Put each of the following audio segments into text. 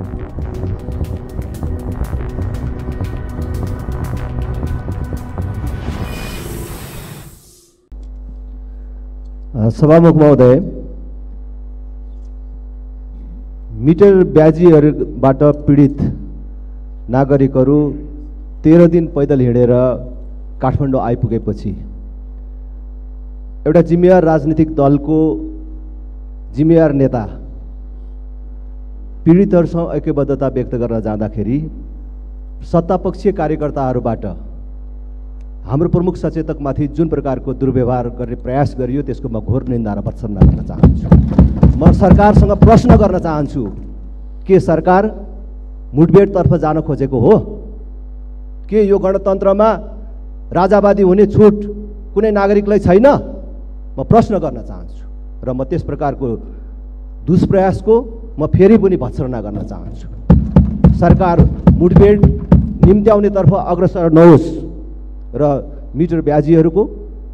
सभामुख महोदय, मिटर ब्याजीहरूबाट पीडित नागरिकहरू 13 दिन पैदल हिँडेर काठमाडौँ आइपुगेपछि एउटा जिम्मेवार राजनीतिक दलको जिम्मेवार नेता पीडितहरूसँग ऐक्यबद्धता व्यक्त गर्न जाँदाखेरि सत्तापक्षीय कार्यकर्ताहरूबाट हाम्रो प्रमुख सचेतकमाथि जुन प्रकारको दुर्व्यवहार गर्ने प्रयास गरियो त्यसको म घोर निन्दा र भर्त्सना गर्न चाहन्छु। म सरकारसँग प्रश्न गर्न चाहन्छु, के सरकार मुठभेडतर्फ जान खोजेको हो? के यो गणतन्त्रमा राजावादी हुने छुट कुनै नागरिकलाई छैन? म प्रश्न गर्न चाहन्छु र म त्यस प्रकारको दुष्प्रयासको म फेरि पनि भर्त्सना गर्न चाहन्छु। सरकार मुठभेड निम्त्याउनेतर्फ अग्रसर नहोस् र मिटर ब्याजीहरूको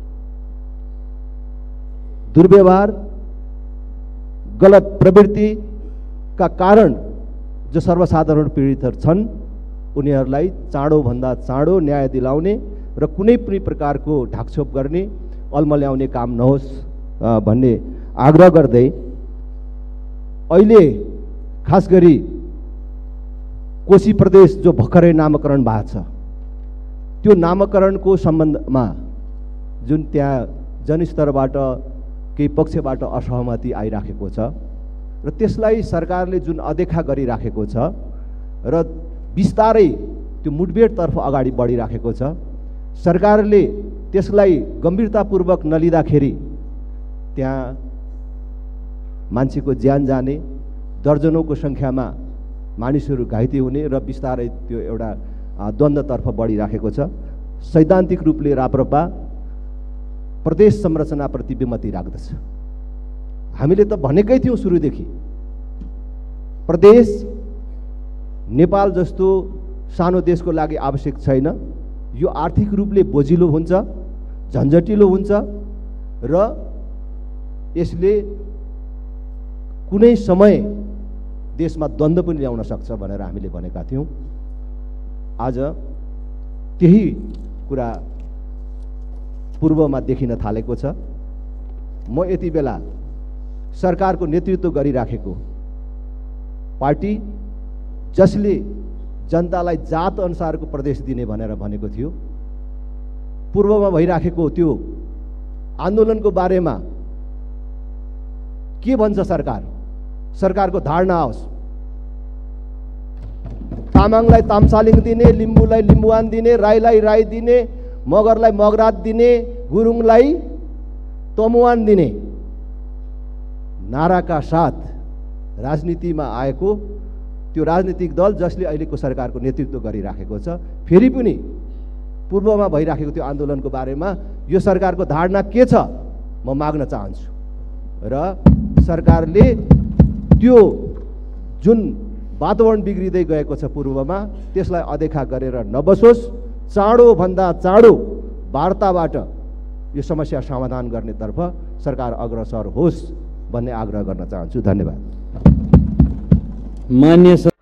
दुर्व्यवहार गलत प्रवृत्तिका कारण जो सर्वसाधारण पीडितहरू छन् उनीहरूलाई चाँडोभन्दा चाँडो न्याय दिलाउने र कुनै पनि प्रकारको ढाकछोप गर्ने अल्मल्याउने काम नहोस् भन्ने आग्रह गर्दै अहिले खास गरी कोशी प्रदेश जो भर्खरै नामकरण भएको छ त्यो नामकरणको सम्बन्धमा जुन त्यहाँ जनस्तरबाट केही पक्षबाट असहमति आइराखेको छ र त्यसलाई सरकारले जुन अदेखा गरिराखेको छ र बिस्तारै त्यो मुठभेडतर्फ अगाडि बढिराखेको छ, सरकारले त्यसलाई गम्भीरतापूर्वक नलिँदाखेरि त्यहाँ मान्छेको ज्यान जाने, दर्जनौंको संख्यामा मानिसहरू घाइते हुने र बिस्तारै त्यो एउटा द्वन्द्वतर्फ बढिराखेको छ। सैद्धान्तिक रूपले राप्रपा प्रदेश संरचनाप्रति विमति राख्दछ। हामीले त भनेकै थियौं सुरुदेखि, प्रदेश नेपाल जस्तो सानो देशको लागि आवश्यक छैन, यो आर्थिक रूपले बोझिलो हुन्छ, झन्झटिलो हुन्छ र यसले कुनै समय देशमा द्वन्द्व पनि ल्याउन सक्छ भनेर हामीले भनेका थियौं। आज त्यही कुरा पूर्वमा देखिन थालेको छ। म यति बेला सरकारको नेतृत्व गरिराखेको पार्टी जसले जनतालाई जात अनुसारको प्रदेश दिने भनेर भनेको थियो, पूर्वमा भइराखेको त्यो आन्दोलनको बारेमा के भन्छ सरकार? सरकारको धारणा आओस्। तामाङलाई तामसालिङ दिने, लिम्बूलाई लिम्बुवान दिने, राईलाई राई दिने, मगरलाई मगरात दिने, गुरुङलाई तमुवान दिने नाराका साथ राजनीतिमा आएको त्यो राजनीतिक दल जसले अहिलेको सरकारको नेतृत्व गरिराखेको छ, फेरि पनि पूर्वमा भइराखेको त्यो आन्दोलनको बारेमा यो सरकारको धारणा के छ म माग्न चाहन्छु र सरकारले त्यो जुन वातावरण बिग्रिँदै गएको छ पूर्वमा त्यसलाई अदेखा गरेर नबसोस्, चाँडो भन्दा चाँडो वार्ताबाट यो समस्या समाधान गर्नेतर्फ सरकार अग्रसर होस् भन्ने आग्रह गर्न चाहन्छु। धन्यवाद। मान्य